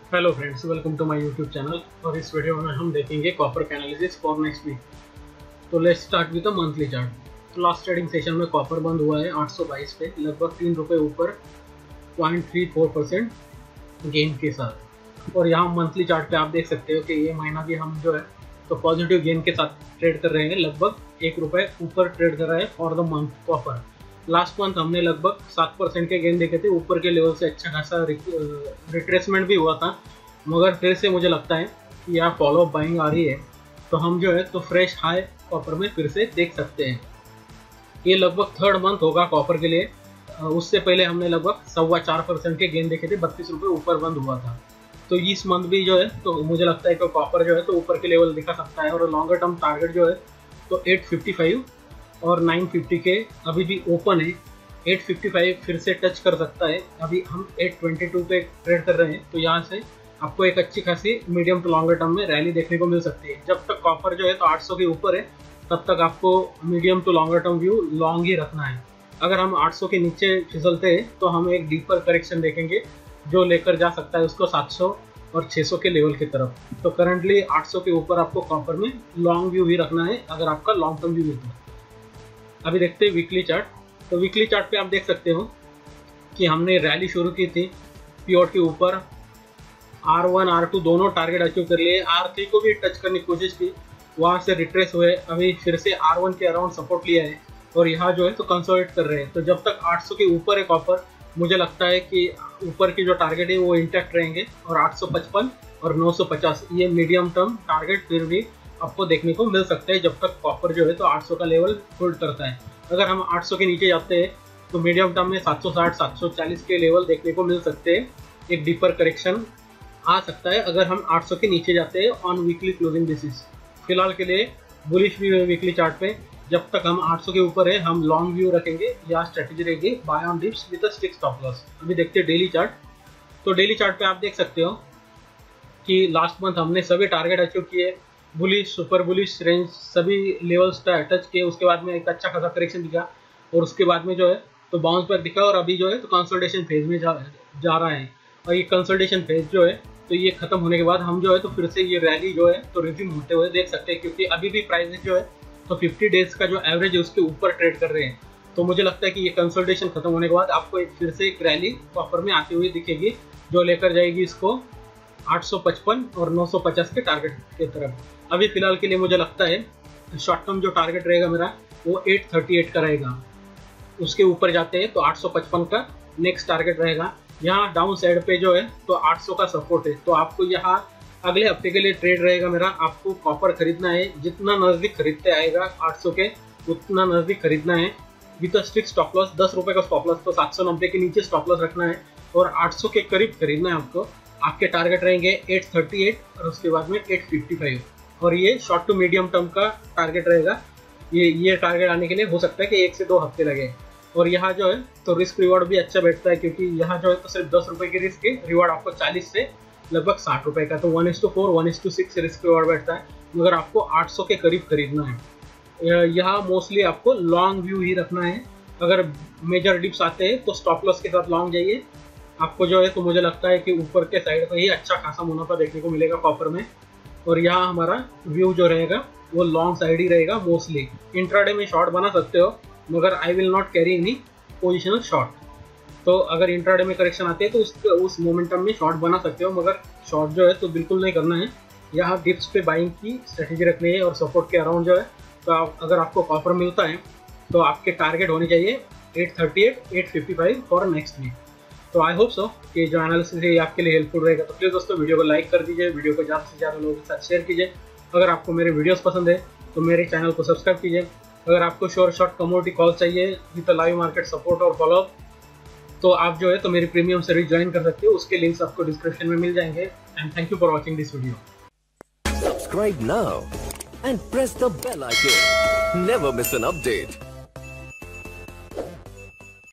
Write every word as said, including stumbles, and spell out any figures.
Hello friends, welcome to my YouTube channel. और इस video में हम देखेंगे कॉपर का एनालिसिस फॉर नेक्स्ट वीक। तो let's start with the monthly chart. तो लास्ट ट्रेडिंग सेशन में कॉपर बंद हुआ है आठ सौ बाईस पे, लगभग तीन रुपये ऊपर point three four percent gain के साथ। और यहाँ मंथली चार्ट पे आप देख सकते हो कि ये महीना भी हम जो है तो पॉजिटिव गेन के साथ ट्रेड कर रहे हैं, लगभग एक रुपये ऊपर ट्रेड कर रहे हैं for the month copper. Last month हमने लगभग सात परसेंट के गेन देखे थे, ऊपर के लेवल से अच्छा खासा रिट्रेसमेंट भी हुआ था, मगर फिर से मुझे लगता है कि यहाँ फॉलो अप बाइंग आ रही है, तो हम जो है तो फ्रेश हाई कॉपर में फिर से देख सकते हैं। ये लगभग थर्ड मंथ होगा कॉपर के लिए। उससे पहले हमने लगभग सवा चार परसेंट के गेन देखे थे, बत्तीस रुपये ऊपर बंद हुआ था। तो इस मंथ भी जो है तो मुझे लगता है कि कॉपर जो है तो ऊपर के लेवल दिखा सकता है, और लॉन्गर टर्म टारगेट जो है तो एट फिफ्टी फाइव और नाइन फिफ्टी के अभी भी ओपन है। एट फिफ्टी फाइव फिर से टच कर सकता है, अभी हम एट ट्वेंटी टू पे ट्रेड कर रहे हैं, तो यहाँ से आपको एक अच्छी खासी मीडियम टू लॉन्गर टर्म में रैली देखने को मिल सकती है। जब तक कॉपर जो है तो आठ सौ के ऊपर है, तब तक आपको medium to longer term view long ही रखना है। अगर हम आठ सौ के नीचे फिसलते हैं तो हम एक डीपर करेक्शन देखेंगे जो लेकर जा सकता है उसको सात सौ और छह सौ के लेवल की तरफ। तो करंटली आठ सौ के ऊपर आपको कॉपर में लॉन्ग व्यू ही रखना है अगर आपका लॉन्ग टर्म व्यू है। अभी देखते हैं वीकली चार्ट। तो वीकली चार्ट पे आप देख सकते हो कि हमने रैली शुरू की थी पीओट के ऊपर, आर वन आर टू दोनों टारगेट अचीव कर लिए, आर थ्री को भी टच करने की कोशिश की, वहाँ से रिट्रेस हुए, अभी फिर से आर वन के अराउंड सपोर्ट लिया है और यहाँ जो है तो कंसोलिडेट कर रहे हैं। तो जब तक आठ सौ के ऊपर है कॉपर, मुझे लगता है कि ऊपर की जो टारगेट है वो इंटैक्ट रहेंगे, और आठ सौ पचपन और नौ सौ पचास ये मीडियम टर्म टारगेट फिर भी आपको देखने को मिल सकता है, जब तक कॉपर जो है तो आठ सौ का लेवल होल्ड करता है। अगर हम आठ सौ के नीचे जाते हैं तो मीडियम टर्म में सात सौ साठ सात सौ चालीस के लेवल देखने को मिल सकते हैं, एक डीपर करेक्शन आ सकता है अगर हम आठ सौ के नीचे जाते हैं ऑन वीकली क्लोजिंग बेसिस। फिलहाल के लिए बुलिश व्यू है वीकली चार्ट पे, जब तक हम आठ सौ के ऊपर है हम लॉन्ग व्यू रखेंगे या स्ट्रेटेजी रहेगी buy on dips with a stick stop loss. अभी देखते हैं डेली चार्ट। तो डेली चार्ट पे आप देख सकते हो कि लास्ट मंथ हमने सभी टारगेट अचीव किए, बुलिश सुपर बुलिश रेंज सभी लेवल्स टच किए, उसके बाद में एक अच्छा खासा करेक्शन दिखा और उसके बाद में जो है तो बाउंस बैक दिखा, और अभी जो है तो कंसोलिडेशन फेज में जा जा रहा है। और ये कंसोलिडेशन फेज जो है तो ये खत्म होने के बाद हम जो है तो फिर से ये रैली जो है तो रिज्यूम होते हुए देख सकते हैं, क्योंकि अभी भी प्राइसेस जो है तो फिफ्टी डेज का जो एवरेज है उसके ऊपर ट्रेड कर रहे हैं। तो मुझे लगता है कि ये कंसोलिडेशन खत्म होने के बाद आपको एक फिर से एक रैली कॉपर में आती हुई दिखेगी, जो लेकर जाएगी इसको आठ सौ पचपन और नौ सौ पचास के टारगेट की तरफ। अभी फिलहाल के लिए मुझे लगता है शॉर्ट टर्म जो टारगेट रहेगा मेरा वो एट थर्टी एट का रहेगा, उसके ऊपर जाते हैं तो आठ सौ पचपन का नेक्स्ट टारगेट रहेगा। यहाँ डाउन साइड पे जो है तो आठ सौ का सपोर्ट है, तो आपको यहाँ अगले हफ्ते के लिए ट्रेड रहेगा मेरा। आपको कॉपर खरीदना है, जितना नज़दीक खरीदते आएगा आठ सौ के उतना नज़दीक खरीदना है विद स्ट्रिक्ट स्टॉप लॉस। दस रुपये का स्टॉप लॉस, तो सात सौ नब्बे के नीचे स्टॉप लॉस रखना है और आठ सौ के करीब खरीदना है आपको। आपके टारगेट रहेंगे एट थर्टी एट और उसके बाद में एट फिफ्टी फाइव, और ये शॉर्ट टू मीडियम टर्म का टारगेट रहेगा। ये ये टारगेट आने के लिए हो सकता है कि एक से दो हफ्ते लगे। और यहाँ जो है तो रिस्क रिवॉर्ड भी अच्छा बैठता है, क्योंकि यहाँ जो है तो सिर्फ दस रुपये की रिस्क है, रिवॉर्ड आपको चालीस से लगभग साठ रुपये का, तो one is to four one is to six risk reward बैठता है, मगर आपको आठ सौ के करीब खरीदना है। यहाँ मोस्टली आपको लॉन्ग व्यू ही रखना है। अगर मेजर डिप्स आते हैं तो स्टॉप लॉस के साथ लॉन्ग जाइए, आपको जो है तो मुझे लगता है कि ऊपर के साइड पर ही अच्छा खासा मुनाफा देखने को मिलेगा कॉपर में। और यहाँ हमारा व्यू जो रहेगा वो लॉन्ग साइड ही रहेगा मोस्टली। इंट्राडे में शॉर्ट बना सकते हो, मगर I will not carry any positional short. तो अगर इंट्राडे में करेक्शन आते हैं तो उस उस मोमेंटम में शॉर्ट बना सकते हो, मगर शॉर्ट जो है तो बिल्कुल नहीं करना है। यहाँ डिप्स पे बाइंग की स्ट्रेटेजी रखनी है और सपोर्ट के अराउंड जो है तो आप, अगर आपको कॉपर मिलता है तो आपके टारगेट होने चाहिए eight thirty eight eight fifty five for next week. तो आई होप सो कि जो एनालिसिस है आपके लिए हेल्पफुल रहेगा। तो प्लीज़ दोस्तों वीडियो को लाइक कर दीजिए, वीडियो को ज़्यादा से ज़्यादा लोगों के साथ शेयर कीजिए। अगर आपको मेरे वीडियोस पसंद है तो मेरे चैनल को सब्सक्राइब कीजिए। अगर आपको श्योर शॉर्ट कमोडिटी कॉल चाहिए विद लाइव मार्केट सपोर्ट और फॉलोअप, तो आप जो है तो मेरी प्रीमियम सर्विस ज्वाइन कर सकते हो, उसके लिंक्स आपको डिस्क्रिप्शन में मिल जाएंगे। And thank you for watching this video. Subscribe now and press the bell icon. Never miss an update.